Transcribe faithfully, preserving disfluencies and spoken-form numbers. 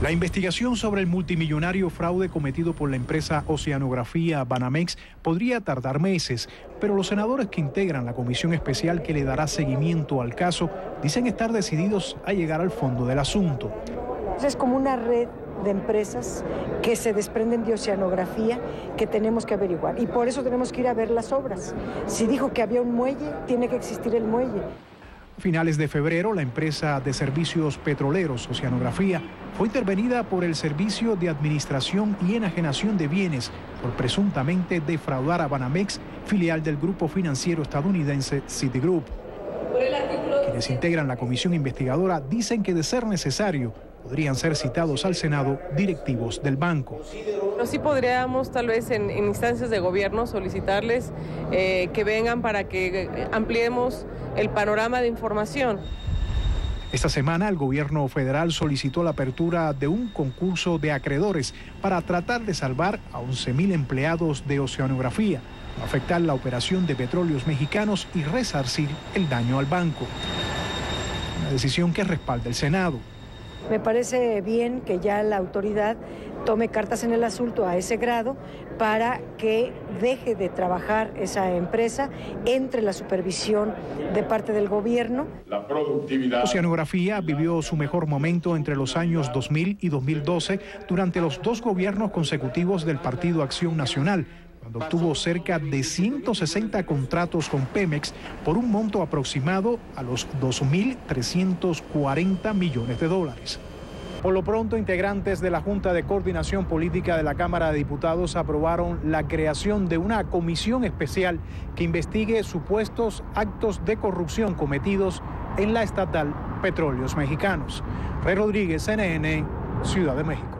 La investigación sobre el multimillonario fraude cometido por la empresa Oceanografía Banamex podría tardar meses, pero los senadores que integran la comisión especial que le dará seguimiento al caso dicen estar decididos a llegar al fondo del asunto. Es como una red de empresas que se desprenden de Oceanografía que tenemos que averiguar, y por eso tenemos que ir a ver las obras. Si dijo que había un muelle, tiene que existir el muelle. A finales de febrero, la empresa de servicios petroleros Oceanografía fue intervenida por el Servicio de Administración y Enajenación de Bienes por presuntamente defraudar a Banamex, filial del grupo financiero estadounidense Citigroup. Quienes integran la comisión investigadora dicen que, de ser necesario, podrían ser citados al Senado directivos del banco. Pero sí podríamos, tal vez en, en instancias de gobierno, solicitarles eh, que vengan para que ampliemos el panorama de información. Esta semana el gobierno federal solicitó la apertura de un concurso de acreedores para tratar de salvar a once mil empleados de Oceanografía, afectar la operación de Petróleos Mexicanos y resarcir el daño al banco. Una decisión que respalda el Senado. Me parece bien que ya la autoridad tome cartas en el asunto a ese grado para que deje de trabajar esa empresa, entre la supervisión de parte del gobierno. La productividad. Oceanografía vivió su mejor momento entre los años dos mil y dos mil doce durante los dos gobiernos consecutivos del Partido Acción Nacional, cuando obtuvo cerca de ciento sesenta contratos con Pemex por un monto aproximado a los dos mil trescientos cuarenta millones de dólares. Por lo pronto, integrantes de la Junta de Coordinación Política de la Cámara de Diputados aprobaron la creación de una comisión especial que investigue supuestos actos de corrupción cometidos en la estatal Petróleos Mexicanos. Rey Rodríguez, C N N, Ciudad de México.